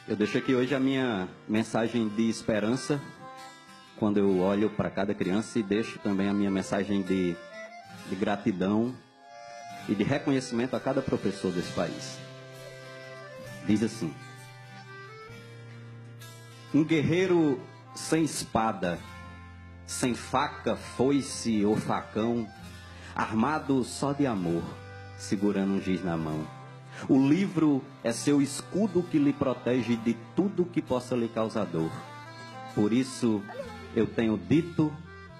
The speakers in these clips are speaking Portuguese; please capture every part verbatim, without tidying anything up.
Eu deixo aqui hoje a minha mensagem de esperança, quando eu olho para cada criança, e deixo também a minha mensagem de, de gratidão e de reconhecimento a cada professor desse país. Diz assim: um guerreiro sem espada, sem faca, foice ou facão, armado só de amor, segurando um giz na mão. O livro é seu escudo que lhe protege de tudo que possa lhe causar dor. Por isso eu tenho dito,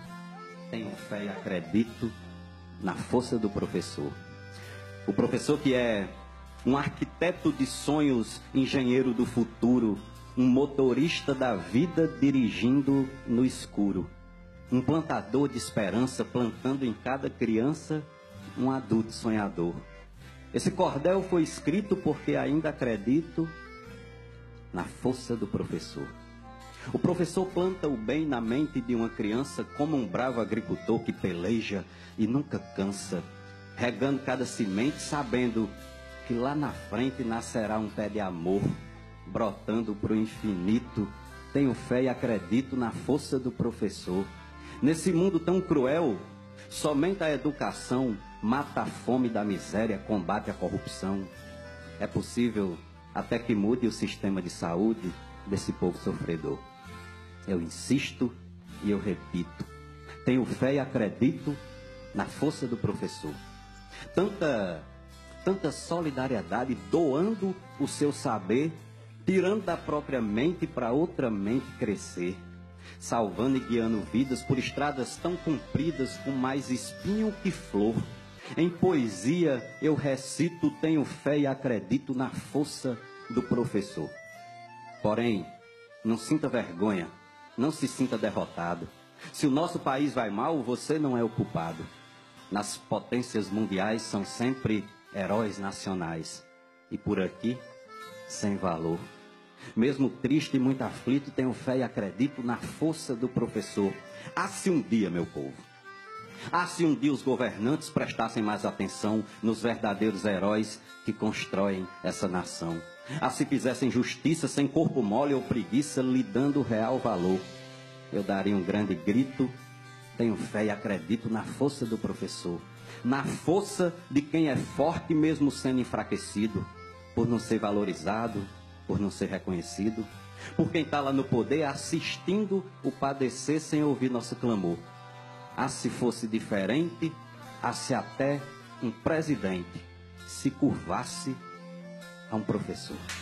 tenho fé e acredito na força do professor. O professor que é um arquiteto de sonhos, engenheiro do futuro, um motorista da vida dirigindo no escuro, um plantador de esperança plantando em cada criança um adulto sonhador. Esse cordel foi escrito porque ainda acredito na força do professor. O professor planta o bem na mente de uma criança como um bravo agricultor que peleja e nunca cansa, regando cada semente, sabendo que lá na frente nascerá um pé de amor, brotando para o infinito. Tenho fé e acredito na força do professor. Nesse mundo tão cruel, somente a educação mata a fome da miséria, combate a corrupção. É possível até que mude o sistema de saúde desse povo sofredor. Eu insisto e eu repito, tenho fé e acredito na força do professor. Tanta, tanta solidariedade, doando o seu saber, tirando da própria mente para outra mente crescer, salvando e guiando vidas por estradas tão compridas, com mais espinho que flor. Em poesia eu recito, tenho fé e acredito na força do professor. Porém, não sinta vergonha, não se sinta derrotado. Se o nosso país vai mal, você não é o culpado. Nas potências mundiais são sempre heróis nacionais. E por aqui, sem valor. Mesmo triste e muito aflito, tenho fé e acredito na força do professor. Ah, se um dia, meu povo, ah, se um dia os governantes prestassem mais atenção nos verdadeiros heróis que constroem essa nação. Ah, se fizessem justiça sem corpo mole ou preguiça, lhe dando real valor. Eu daria um grande grito, tenho fé e acredito na força do professor. Na força de quem é forte mesmo sendo enfraquecido, por não ser valorizado, por não ser reconhecido, por quem está lá no poder assistindo o padecer sem ouvir nosso clamor. Ah, se fosse diferente, ah, se até um presidente se curvasse a um professor.